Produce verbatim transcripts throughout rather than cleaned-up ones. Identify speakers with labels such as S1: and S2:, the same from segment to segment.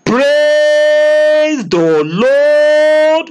S1: Praise the Lord.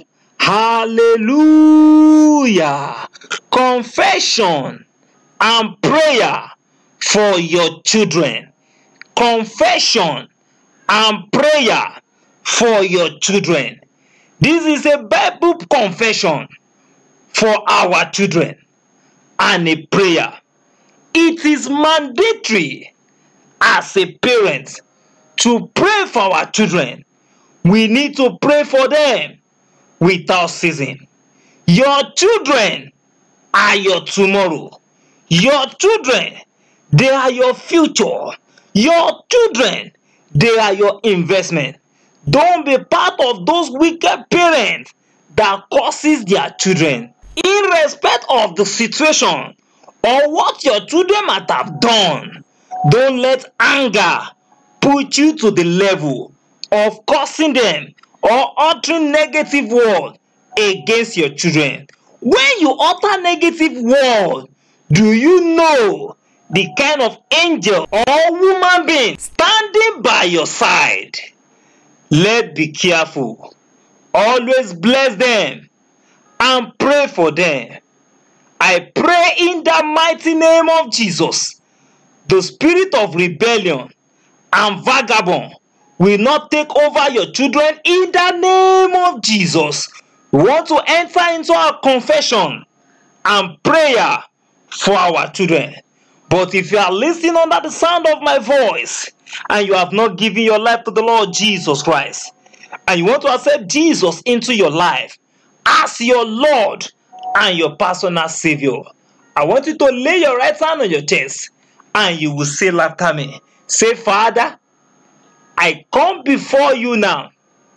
S1: Hallelujah. Confession and prayer for your children. Confession and prayer for your children. This is a Bible confession for our children and a prayer. It is mandatory as a parent to pray for our children. We need to pray for them without ceasing. Your children are your tomorrow. Your children, they are your future. Your children, they are your investment. Don't be part of those wicked parents that causes their children, irrespective of the situation or what your children might have done. Don't let anger put you to the level of cursing them or uttering negative words against your children. When you utter negative words, do you know the kind of angel or woman being standing by your side? Let's be careful. Always bless them and pray for them. I pray in the mighty name of Jesus, the spirit of rebellion and vagabond will not take over your children in the name of Jesus. We want to enter into our confession and prayer for our children. But if you are listening under the sound of my voice and you have not given your life to the Lord Jesus Christ, and you want to accept Jesus into your life as your Lord and your personal Savior, I want you to lay your right hand on your chest and you will say after me. Say, Father, I come before you now.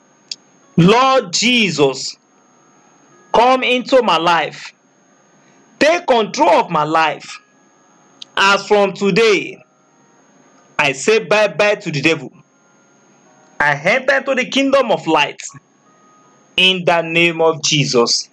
S1: Lord Jesus, come into my life. Take control of my life. As from today, I say bye-bye to the devil. I enter into the kingdom of light. In the name of Jesus.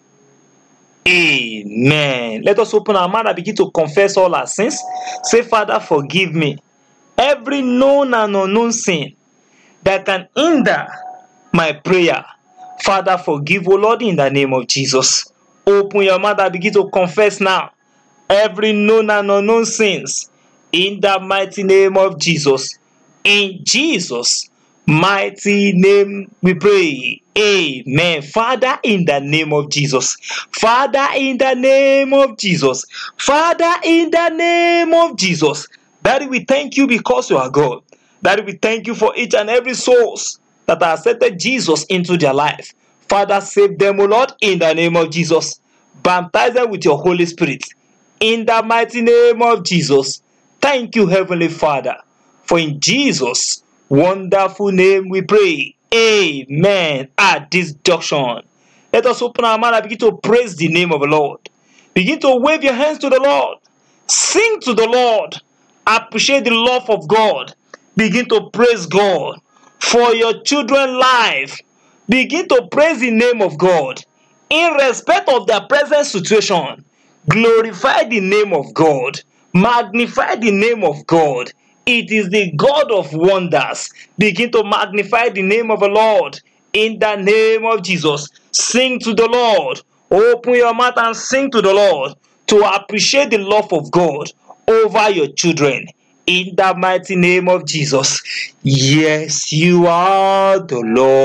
S1: Amen. Let us open our mouth and begin to confess all our sins. Say, Father, forgive me every known and unknown sin that can hinder my prayer. Father, forgive, O Lord, in the name of Jesus. Open your mouth and begin to confess now every known and unknown sins in the mighty name of Jesus. In Jesus' mighty name we pray. Amen. Father, in the name of Jesus. Father, in the name of Jesus. Father, in the name of Jesus. Daddy, we thank you because you are God. Daddy, we thank you for each and every souls that have accepted Jesus into their life. Father, save them, O Lord, in the name of Jesus. Baptize them with your Holy Spirit. In the mighty name of Jesus. Thank you, Heavenly Father. For in Jesus' wonderful name we pray. Amen. At this junction, let us open our mouth and begin to praise the name of the Lord. Begin to wave your hands to the Lord. Sing to the Lord. Appreciate the love of God. Begin to praise God for your children's life. Begin to praise the name of God in respect of their present situation. Glorify the name of God. Magnify the name of God. It is the God of wonders. Begin to magnify the name of the Lord in the name of Jesus. Sing to the Lord. Open your mouth and sing to the Lord to appreciate the love of God over your children in the mighty name of Jesus. Yes, you are the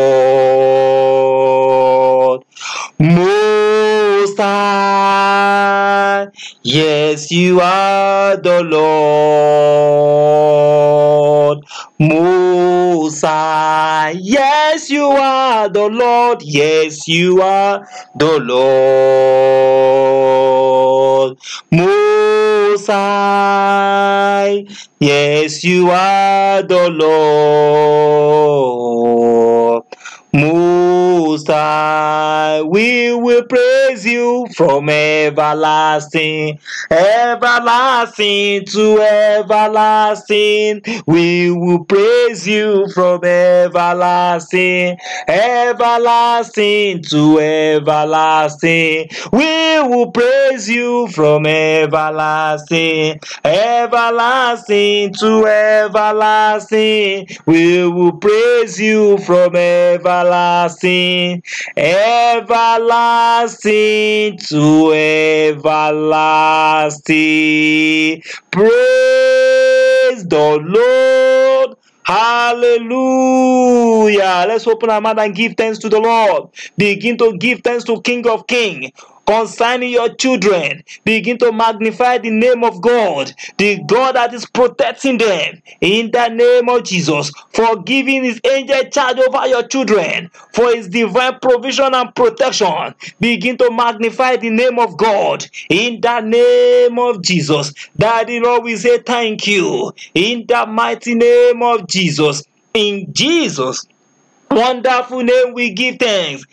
S1: Lord Most High. Yes, you are the Lord Most High. Yes, you are the Lord. Yes, you are the Lord Most High. Yes, you are the Lord Most High. and we will praise you from everlasting, everlasting to everlasting. We will praise you from everlasting, everlasting to everlasting. We will praise you from everlasting, everlasting to everlasting. We will praise you from everlasting, everlasting to everlasting. Praise the Lord. Hallelujah. Let's open our mouth and give thanks to the Lord. Begin to give thanks to King of Kings. Concerning your children, begin to magnify the name of God, the God that is protecting them, in the name of Jesus, for giving his angel charge over your children, for his divine provision and protection. Begin to magnify the name of God, in the name of Jesus. Daddy Lord, we say thank you, in the mighty name of Jesus. In Jesus' wonderful name we give thanks.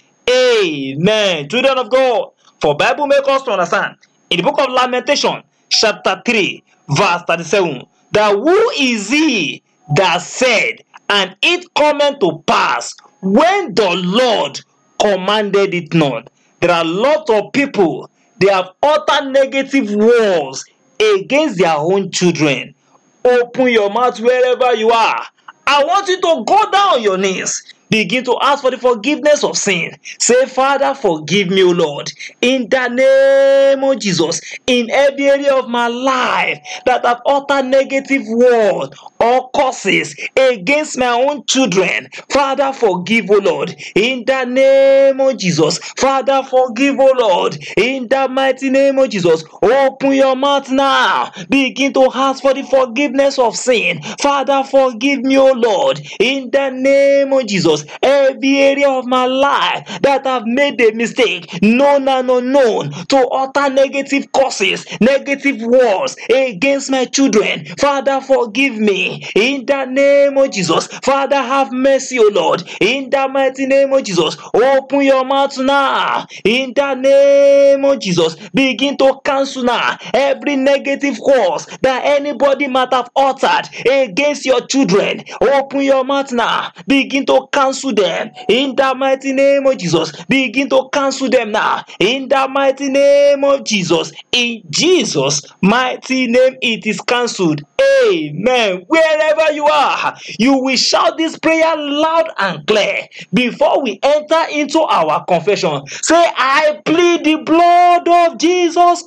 S1: Amen. Children of God, for Bible make us to understand in the book of Lamentation, chapter three, verse thirty-seven, that who is he that said, and it cometh to pass when the Lord commanded it not? There are a lot of people, they have uttered negative words against their own children. Open your mouth wherever you are. I want you to go down on your knees. Begin to ask for the forgiveness of sin. Say, Father, forgive me, O Lord, in the name of Jesus, in every area of my life that I've uttered negative words or curses against my own children. Father, forgive, O Lord, in the name of Jesus. Father, forgive, O Lord, in the mighty name of Jesus. Open your mouth now. Begin to ask for the forgiveness of sin. Father, forgive me, O Lord, in the name of Jesus. Every area of my life that I've made a mistake, known and unknown, to utter negative curses, negative words against my children. Father, forgive me in the name of Jesus. Father, have mercy, O Lord, in the mighty name of Jesus. Open your mouth now in the name of Jesus. Begin to cancel now every negative curse that anybody might have uttered against your children. Open your mouth now. Begin to cancel them in the mighty name of Jesus. Begin to cancel them now in the mighty name of Jesus. In Jesus' mighty name, it is cancelled. Amen. Wherever you are, you will shout this prayer loud and clear before we enter into our confession. Say, I plead the blood of Jesus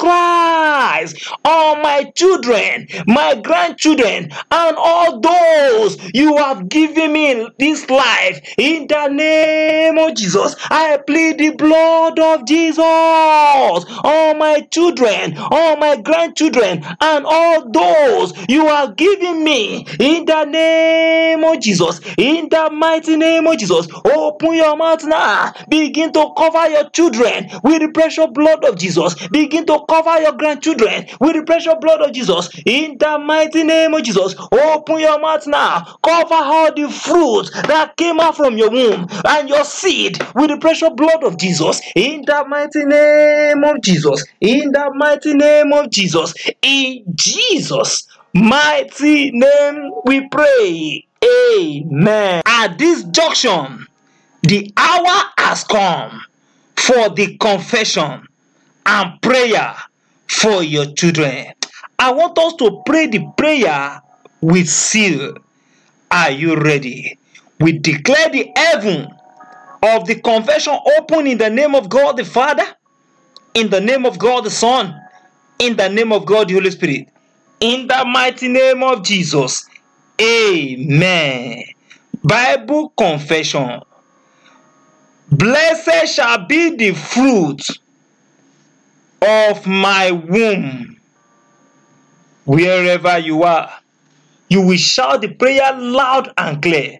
S1: Christ on my children, my grandchildren, and all those you have given me this life. In the name of Jesus, I plead the blood of Jesus on my children, on my grandchildren, and all those you have given me. In the name of Jesus, in the mighty name of Jesus, open your mouth now. Begin to cover your children with the precious blood of Jesus. Begin to cover your grandchildren with the precious blood of Jesus. In the mighty name of Jesus, open your mouth now. Cover all the fruits that came out from your womb and your seed with the precious blood of Jesus. In the mighty name of Jesus. In the mighty name of Jesus. In Jesus' mighty name we pray. Amen. At this junction, the hour has come for the confession and prayer for your children. I want us to pray the prayer with zeal. Are you ready? We declare the heaven of the confession open in the name of God the Father, in the name of God the Son, in the name of God the Holy Spirit. In the mighty name of Jesus. Amen. Bible confession. Blessed shall be the fruit of my womb. Wherever you are, you will shout the prayer loud and clear.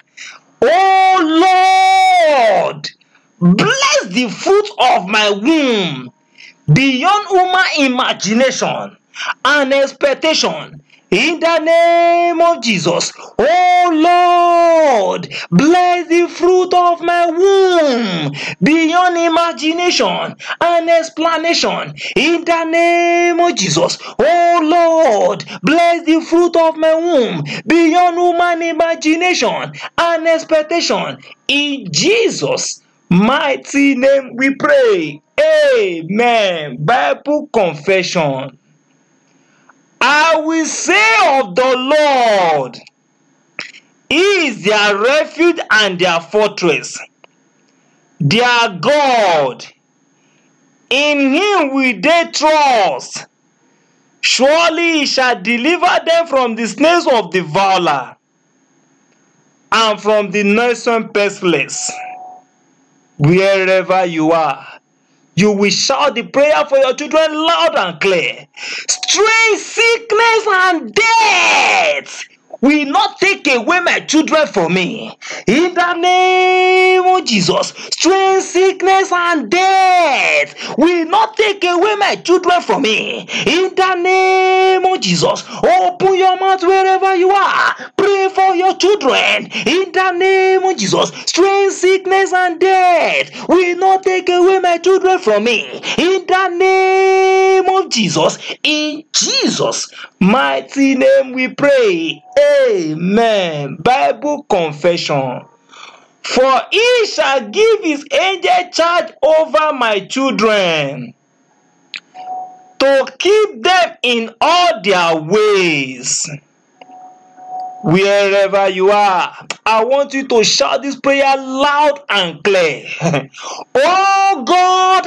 S1: Oh Lord, bless the fruit of my womb beyond human imagination and expectation. In the name of Jesus. Oh Lord, bless the fruit of my womb beyond imagination and explanation. In the name of Jesus. Oh Lord, bless the fruit of my womb beyond human imagination and expectation. In Jesus' mighty name we pray. Amen. Bible confession. I will say of the Lord, He is their refuge and their fortress, their God. In Him will they trust. Surely He shall deliver them from the snares of the fowler and from the noisome pestilence. Wherever you are, you will shout the prayer for your children loud and clear. Strange sickness and death will not take away my children from me. In the name of Jesus, strange sickness and death will not take away my children from me. In the name of Jesus, open your mouth wherever you are. Pray for your children. In the name of Jesus, strange sickness and death will not take away my children from me. In the name of Jesus, in Jesus' mighty name we pray. Amen. Bible confession. For He shall give His angel charge over my children, to keep them in all their ways. Wherever you are, I want you to shout this prayer loud and clear. Oh God,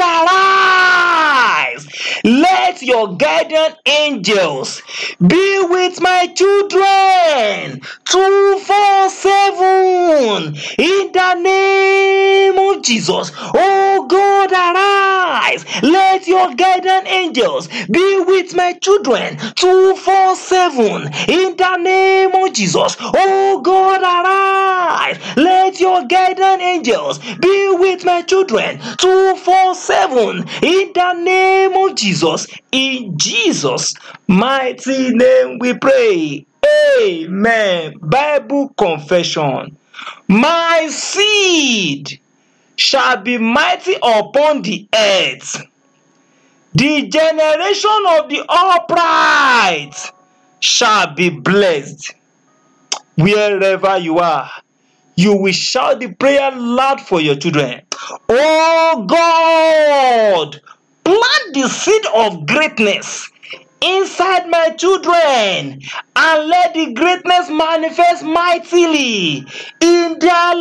S1: arise. Let your guardian angels be with my children two four seven. In the name of Jesus. Oh God, arise. Let your guardian angels be with my children two four seven. In the name of Jesus. Jesus. Oh God, arise. Let your guardian angels be with my children two four seven. In the name of Jesus. In Jesus' mighty name we pray. Amen. Bible confession. My seed shall be mighty upon the earth. The generation of the upright shall be blessed. Wherever you are, you will shout the prayer loud for your children. Oh God, plant the seed of greatness inside my children and let the greatness manifest mightily in their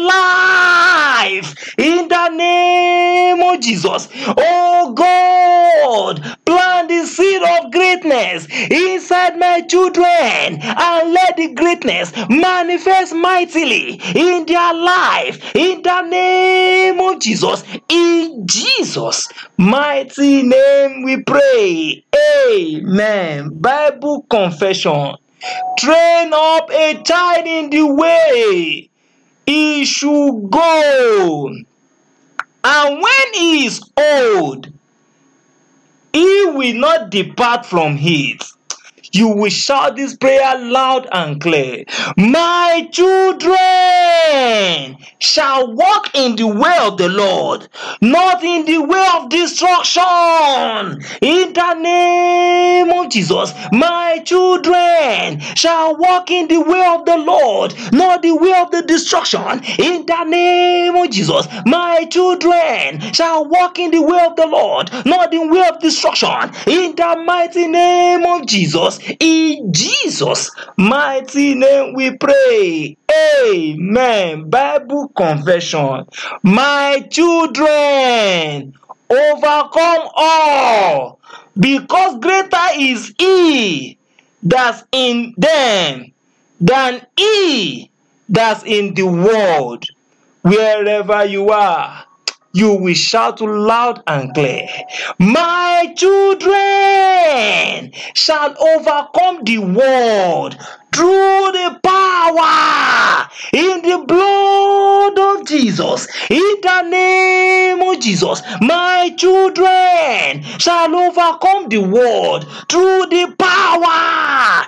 S1: life. In the name of Jesus. Oh God, plant the seed of greatness inside my children and let the greatness manifest mightily in their life. In the name of Jesus. In Jesus' mighty name we pray. Amen. Bible confession. Train up a child in the way he should go, and when he is old, he will not depart from it. You will shout this prayer loud and clear. My children shall walk in the way of the Lord, not in the way of destruction. In the name of Jesus, my children shall walk in the way of the Lord, not the way of the destruction. In the name of Jesus, my children shall walk in the way of the Lord, not the way of destruction. In the mighty name of Jesus. In Jesus' mighty name we pray. Amen. Bible confession. My children overcome all, because greater is He that's in them than he that's in the world. Wherever you are, you will shout loud and clear, my children shall overcome the world through the power in the blood of Jesus. In the name of Jesus, my children shall overcome the world through the power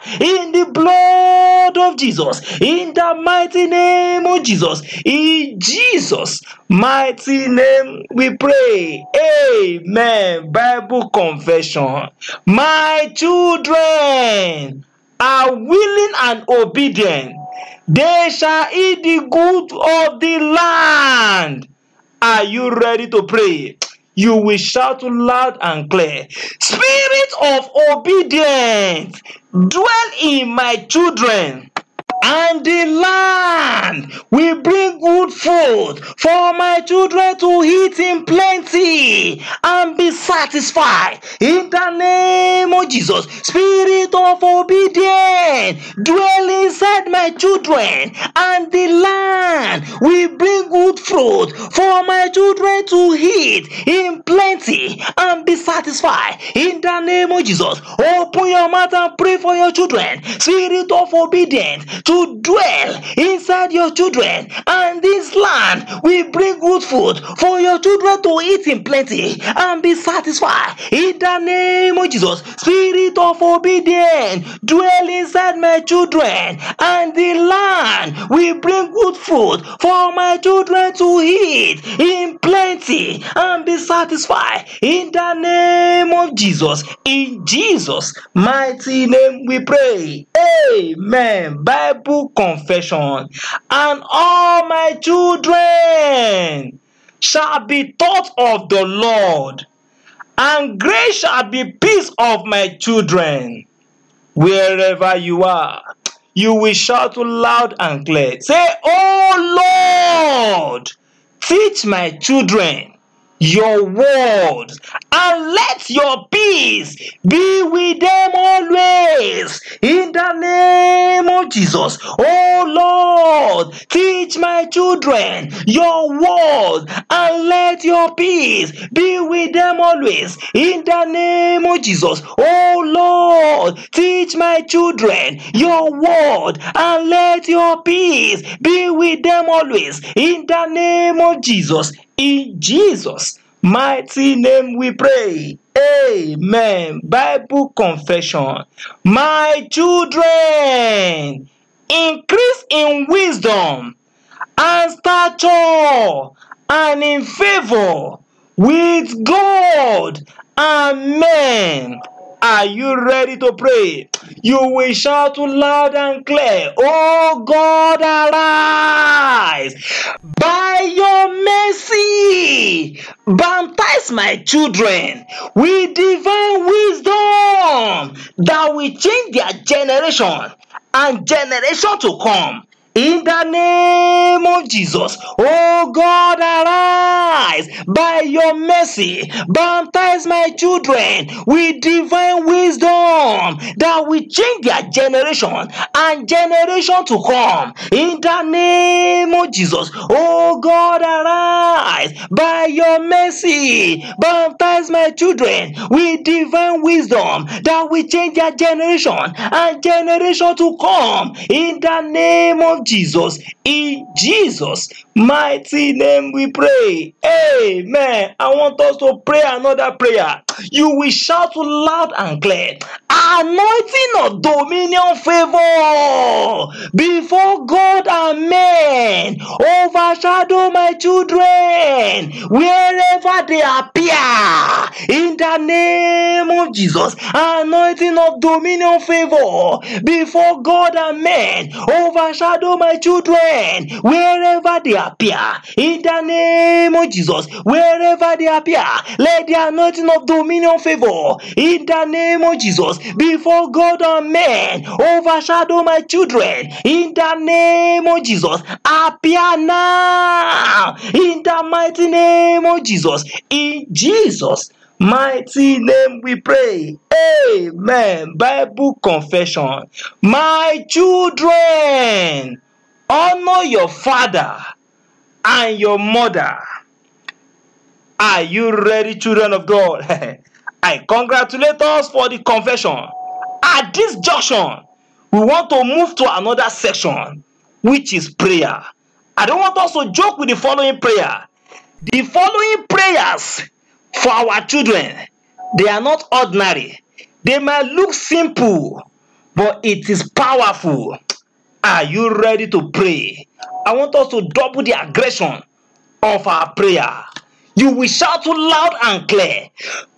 S1: in the blood of Jesus, in the mighty name of Jesus. In Jesus' mighty name we pray. Amen. Bible confession. My children are willing and obedient. They shall eat the good of the land. Are you ready to pray? You will shout loud and clear. Spirit of obedience, dwell in my children, and the land will bring good food for my children to eat in plenty and be satisfied. In the name of Jesus, Spirit of obedience, dwell inside my children, and the land will bring good fruit for my children to eat in plenty and be satisfied. In the name of Jesus, open your mouth and pray for your children. Spirit of obedience, to dwell inside your children, and this land will bring good food for your children to eat in plenty and be satisfied. In the name of Jesus, Spirit of obedience, dwell inside my children, and the land will bring good food for my children to eat in plenty and be satisfied. In the name of Jesus, in Jesus' mighty name we pray. Amen. Bible confession. And all my children shall be taught of the Lord, and great shall be peace of my children. Wherever you are, you will shout loud and clear. Say, oh Lord, teach my children your word, and let your peace be with them always. In the name of Jesus, oh Lord, teach my children your word, and let your peace be with them always. In the name of Jesus, oh Lord, teach my children your word, and let your peace be with them always. In the name of Jesus, in Jesus' mighty name we pray. Amen. Bible confession. My children, increase in wisdom and stature and in favor with God and men. Are you ready to pray? You will shout loud and clear, oh God, arise. By your mercy, baptize my children with divine wisdom that will change their generation and generation to come. In the name of Jesus, oh God, arise. By your mercy, baptize my children with divine wisdom that will change their generation and generation to come. In the name of Jesus, oh God, arise. By your mercy, baptize my children with divine wisdom that will change their generation and generation to come. In the name of Jesus, in Jesus' mighty name we pray. Amen. I want us to pray another prayer. You will shout loud and clear, anointing of dominion, favor before God and men overshadow my children wherever they appear. In the name of Jesus, anointing of dominion, favor before God and men overshadow my children wherever they appear. In the name of Jesus, wherever they appear, let the anointing of dominion, favor in the name of Jesus before God and men overshadow my children. In the name of Jesus, appear now. In the mighty name of Jesus, in Jesus' mighty name we pray. Amen. Bible confession. My children, honor your father and your mother. Are you ready, children of God? I congratulate us for the confession. At this junction, we want to move to another section, which is prayer. I don't want us to joke with the following prayer. The following prayers for our children, they are not ordinary. They might look simple, but it is powerful. Are you ready to pray? I want us to double the aggression of our prayer. You will shout too loud and clear.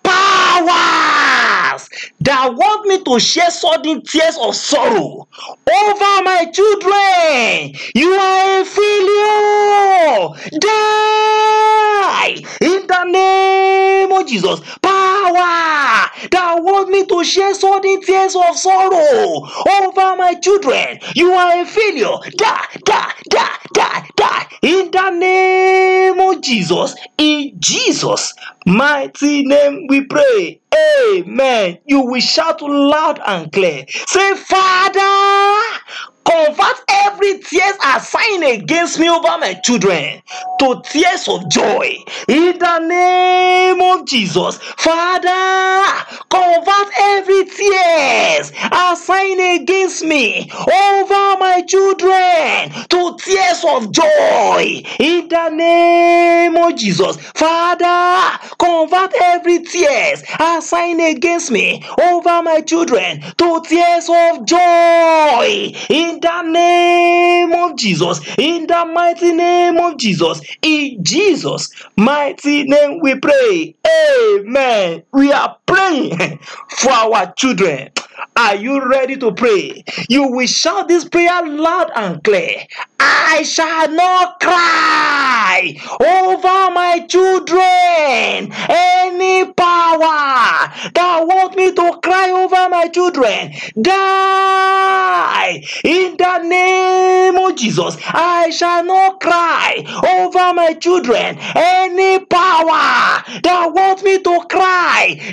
S1: Powers that want me to shed sudden tears of sorrow over my children, you are a failure. Die in the name of Jesus. Power that want me to shed sudden tears of sorrow over my children, you are a failure. Die, die, die, die, die in the name of Jesus. In Jesus' mighty name we pray. Amen. You will shout loud and clear. Say, Father, convert every tears assigned against me over my children to tears of joy. In the name of Jesus. Father, convert every tears assigned against me over my children to tears of joy. In the name of Jesus. Father, convert every tears assigned against me over my children to tears of joy. In the name of Jesus. In the mighty name of Jesus. In Jesus' mighty name we pray. Amen. We are praying for our children. Are you ready to pray? You will shout this prayer loud and clear. I shall not cry over my children. Any power that want me to cry over my children, die in the name of Jesus. I shall not cry over my children. Any power that want me to cry,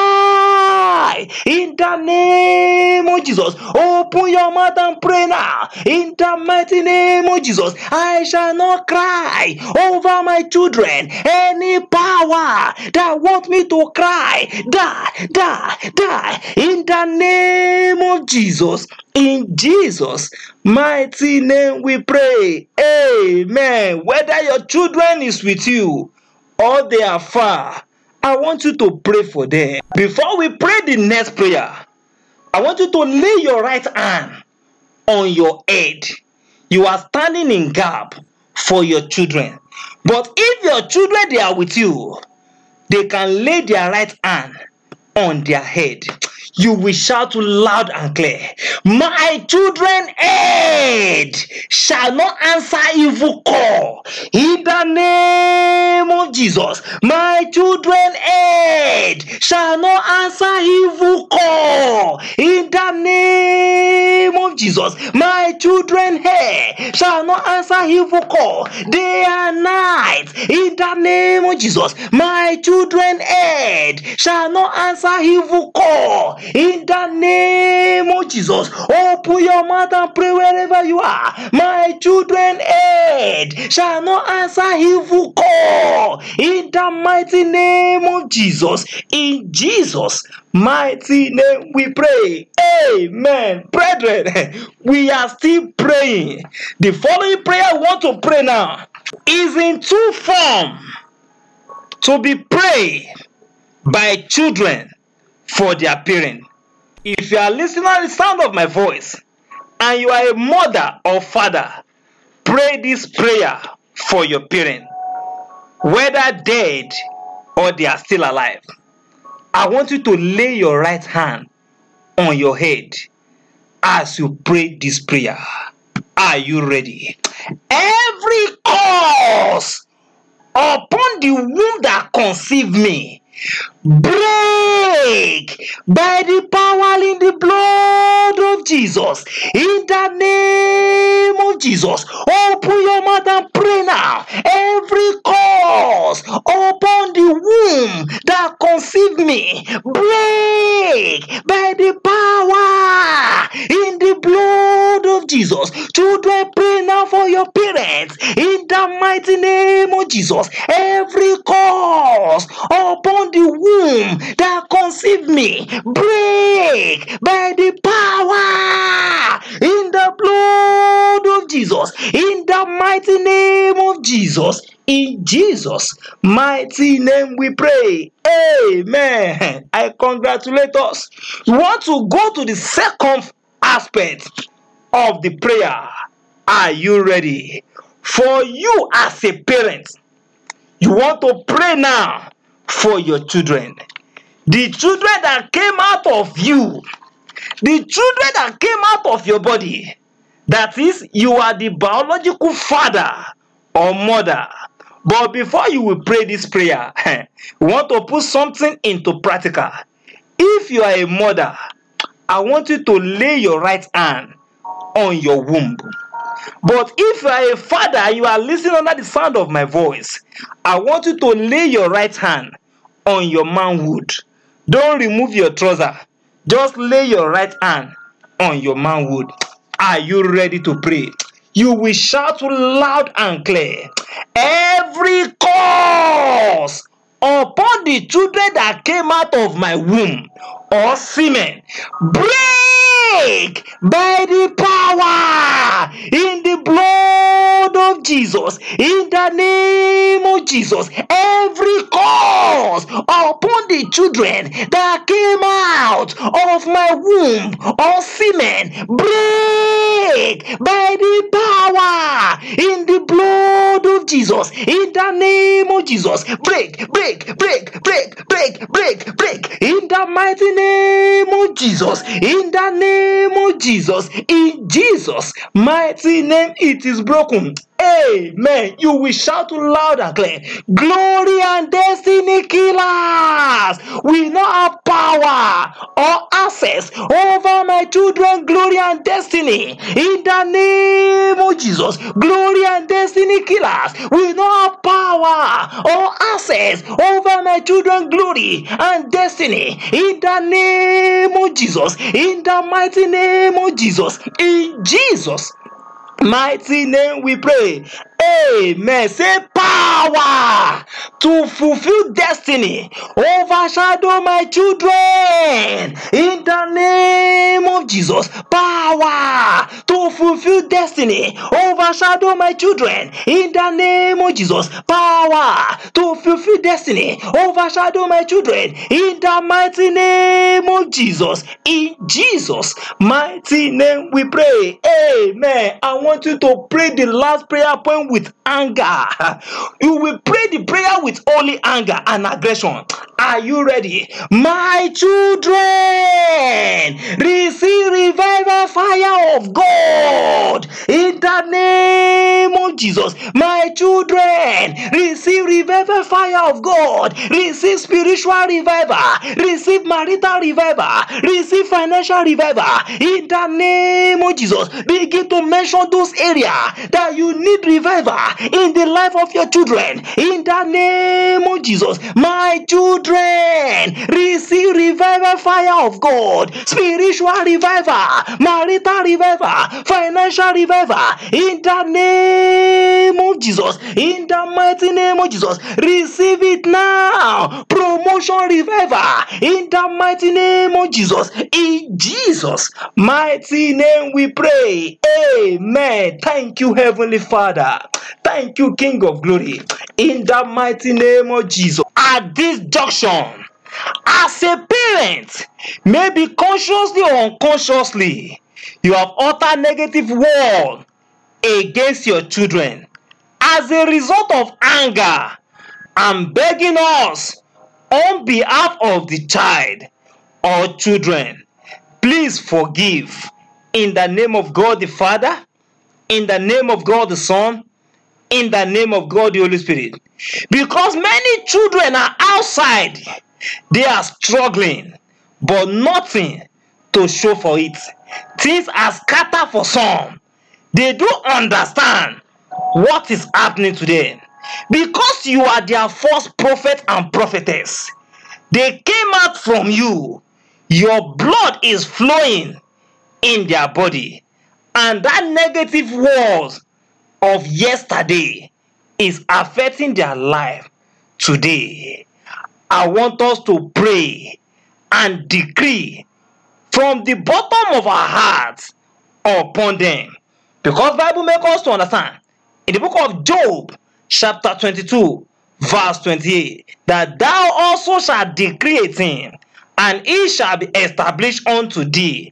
S1: die in the name of Jesus. Open your mouth and pray now. In the mighty name of Jesus, I shall not cry over my children. Any power that want me to cry, die, die, die in the name of Jesus. In Jesus' mighty name we pray. Amen. Whether your children is with you or they are far, I want you to pray for them. Before we pray the next prayer, I want you to lay your right hand on your head. You are standing in gap for your children. But if your children, they are with you, they can lay their right hand on their head. You will shout loud and clear. My children head shall not answer evil call. In the name of Jesus. My children head shall not answer evil call. In the name of Jesus. My children head shall not answer evil call. Day and night. In the name of Jesus. My children head shall not answer evil call. In the name of Jesus. Open your mouth and pray wherever you are. My children head shall not answer evil call. In the mighty name of Jesus. In Jesus' mighty name we pray. Amen. Brethren, we are still praying. The following prayer I want to pray now is in two forms to be prayed by children for their parents. If you are listening to the sound of my voice and you are a mother or father, pray this prayer for your parents, whether dead or they are still alive. I want you to lay your right hand on your head as you pray this prayer. Are you ready? Every cause upon the womb that conceived me, break by the power in the blood of Jesus. In the name of Jesus. Open your mouth and pray now. Every cause upon the womb that conceived me, break by the power in the blood of Jesus. Children, pray now for your parents. In the mighty name of Jesus. Every cause upon the womb that conceived me, break by the power in the blood of Jesus. In the mighty name of Jesus. In Jesus' mighty name we pray. Amen. I congratulate us. You want to go to the second aspect of the prayer. Are you ready? For you as a parent, you want to pray now for your children. The children that came out of you, the children that came out of your body, that is, you are the biological father or mother. But before you will pray this prayer, you want to put something into practical. If you are a mother, I want you to lay your right hand on your womb. But if you are a father and you are listening under the sound of my voice, I want you to lay your right hand on your manhood. Don't remove your trouser. Just lay your right hand on your manhood. Are you ready to pray? You will shout loud and clear. Every curse upon the children that came out of my womb or semen, break by the power in the blood of Jesus. In the name of Jesus, every curse upon the children that came out of my womb or semen, break by the power in the blood of Jesus. In the name of Jesus, break, break, break, break, break, break, break. In the mighty name of Jesus, in the name of Jesus, in Jesus' mighty name, it is broken. Amen. You will shout loud and clear. Glory and destiny killers will not have power or access over my children. Glory and destiny. In the name of Jesus, glory and destiny killers will not have power or access over my children. Glory and destiny. In the name of Jesus. In the mighty name of Jesus. In Jesus' mighty name we pray. Amen. Say power to fulfill destiny overshadow my children. In the name of Jesus, power to fulfill destiny overshadow my children. In the name of Jesus, power to fulfill destiny overshadow my children. In the mighty name of Jesus. In Jesus' mighty name we pray. Amen. I want you to pray the last prayer point with anger. You will pray the prayer with only anger and aggression. Are you ready? My children, receive revival fire of God in the name of Jesus. My children, receive revival fire of God. Receive spiritual revival. Receive marital revival. Receive financial revival in the name of Jesus. Begin to mention those areas that you need revival in the life of your children. In the name of Jesus, my children, receive revival fire of God. Spiritual revival, marital revival, financial revival. In the name of Jesus, in the mighty name of Jesus, receive it now. Promotion revival. In the mighty name of Jesus. In Jesus' mighty name we pray. Amen. Thank you, Heavenly Father. Thank you, King of Glory. In the mighty name of Jesus. At this junction, as a parent, maybe consciously or unconsciously, you have uttered negative word against your children. As a result of anger, I'm begging us on behalf of the child or children, please forgive in the name of God the Father, in the name of God the Son, in the name of God the Holy Spirit. Because many children are outside, they are struggling, but nothing to show for it. Things are scattered for some. They don't understand what is happening to them. Because you are their false prophet and prophetess, they came out from you. Your blood is flowing in their body, and that negative words of yesterday is affecting their life today. I want us to pray and decree from the bottom of our hearts upon them, because Bible makes us to understand in the book of Job chapter twenty-two verse twenty-eight that thou also shalt decree a thing, and it shall be established unto thee,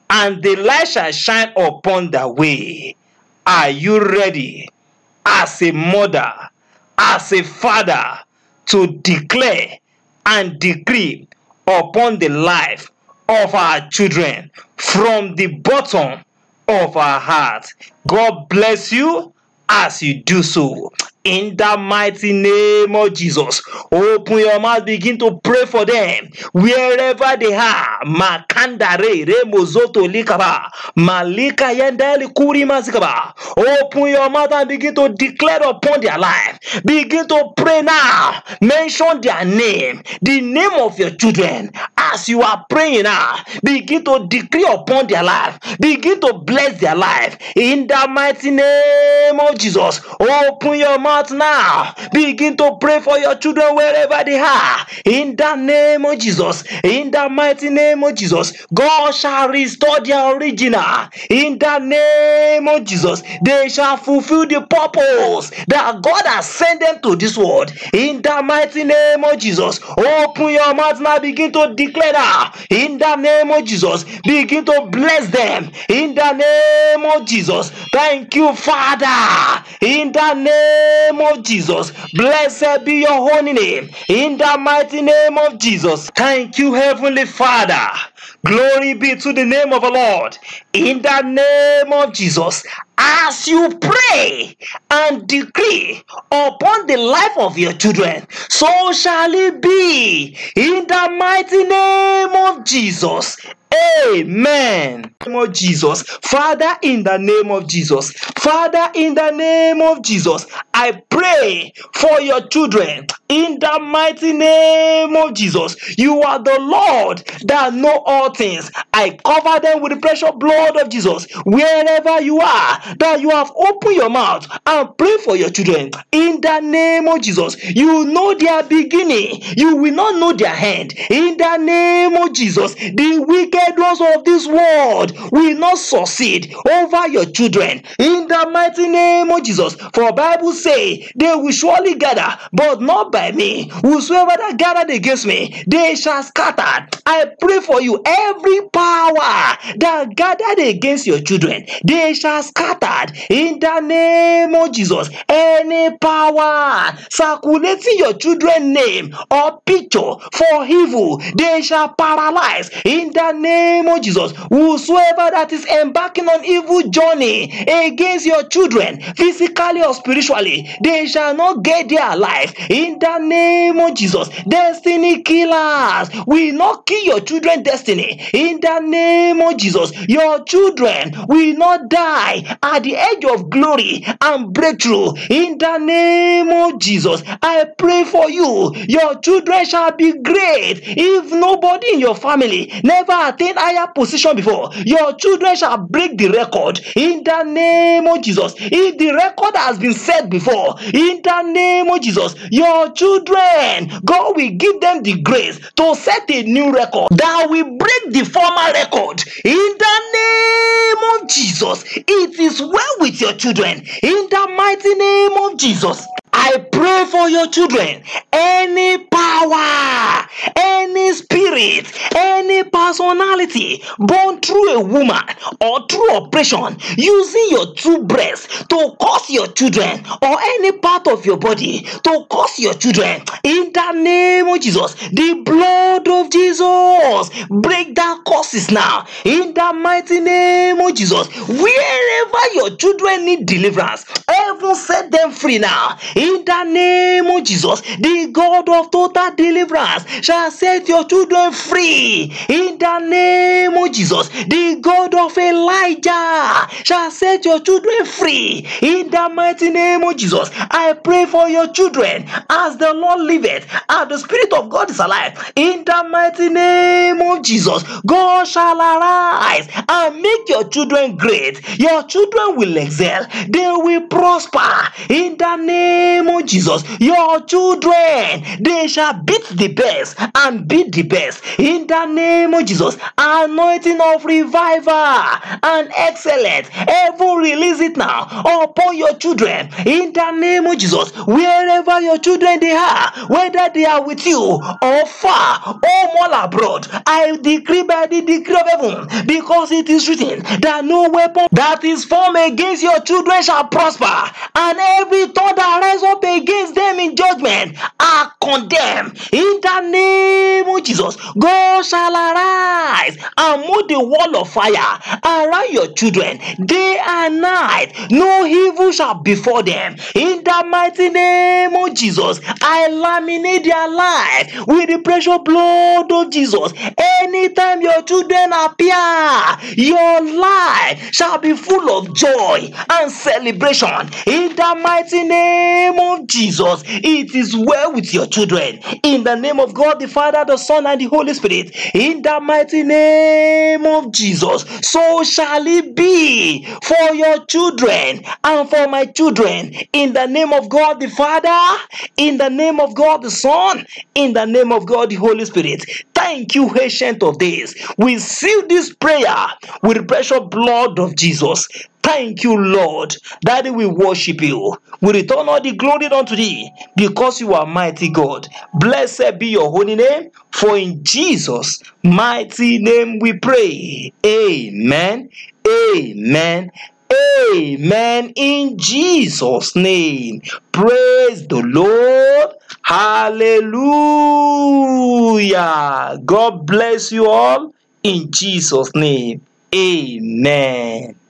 S1: and the light shall shine upon their way. Are you ready as a mother, as a father, to declare and decree upon the life of our children from the bottom of our heart? God bless you as you do so. In the mighty name of Jesus, open your mouth, begin to pray for them wherever they are. Makandare remozoto likaba, malika yendeli kuri mazikaba. Open your mouth and begin to declare upon their life. Begin to pray now. Mention their name, the name of your children. As you are praying now, begin to decree upon their life. Begin to bless their life. In the mighty name of Jesus, open your mouth now. Begin to pray for your children wherever they are. In the name of Jesus, in the mighty name of Jesus, God shall restore their original. In the name of Jesus, they shall fulfill the purpose that God has sent them to this world. In the mighty name of Jesus, open your mouth now. Begin to declare now. In the name of Jesus, begin to bless them. In the name of Jesus, thank you, Father. In the name of Jesus, blessed be your holy name. In the mighty name of Jesus, thank you, Heavenly Father. Glory be to the name of the Lord. In the name of Jesus, as you pray and decree upon the life of your children, so shall it be. In the mighty name of Jesus. Amen. In the name of Jesus, Father, in the name of Jesus, Father, in the name of Jesus, I pray for your children. In the mighty name of Jesus, you are the Lord that know all things. I cover them with the precious blood of Jesus. Wherever you are, that you have opened your mouth and pray for your children. In the name of Jesus, you know their beginning. You will not know their end. In the name of Jesus, the wicked ones of this world will not succeed over your children. In the mighty name of Jesus, for Bible say they will surely gather, but not by me. Whosoever that gathered against me, they shall scatter. I pray for you, every power that gathered against your children, they shall scatter. In the name of Jesus, any power circulating your children's name or picture for evil, they shall paralyze. In the name of Jesus, whosoever that is embarking on evil journey against your children, physically or spiritually, they shall not get their life. In the name of Jesus, destiny killers will not kill your children's destiny. In the name of Jesus, your children will not die at the edge of glory and breakthrough. In the name of Jesus, I pray for you. Your children shall be great. If nobody in your family never attained higher position before, your children shall break the record. In the name of Jesus, if the record has been set before, in the name of Jesus, your children, God will give them the grace to set a new record that will break the former record. In the name of Jesus, it is well with your children. In the mighty name of Jesus, I pray for your children. Any power, any spirit, any personality born through a woman or through operation using your two breasts to cause your children, or any part of your body to cause your children, in the name of Jesus, the blood of Jesus break that curses now. In the mighty name of Jesus, wherever your children need deliverance, heaven set them free now. In the name of Jesus, the God of total deliverance shall set your children free. In the name of Jesus, the God of Elijah shall set your children free. In the mighty name of Jesus, I pray for your children as the Lord liveth, and the Spirit of God is alive. In the mighty name of Jesus, God shall arise and make your children great. Your children will excel. They will prosper. In the name of Jesus, your your children, they shall beat the best and beat the best. In the name of Jesus, anointing of revival and excellence, heaven release it now upon your children. In the name of Jesus, wherever your children they are, whether they are with you or far, home or abroad, I decree by the decree of heaven, because it is written that no weapon that is formed against your children shall prosper, and every tongue that rise up against them in judgment are condemned. In the name of Jesus, God shall arise and move the wall of fire around your children day and night. No evil shall befall them. In the mighty name of Jesus, I laminate their life with the precious blood of Jesus. Anytime your children appear, your life shall be full of joy and celebration. In the mighty name of Jesus, it is well with your children. In the name of God, the Father, the Son, and the Holy Spirit. In the mighty name of Jesus, so shall it be for your children and for my children. In the name of God, the Father, in the name of God, the Son, in the name of God, the Holy Spirit. Thank you, Ancient of Days. We seal this prayer with the precious blood of Jesus. Thank you, Lord. Daddy, we worship you. We return all the glory unto thee, because you are mighty God. Blessed be your holy name, for in Jesus' mighty name we pray. Amen. Amen. Amen. In Jesus' name. Praise the Lord. Hallelujah. God bless you all in Jesus' name. Amen.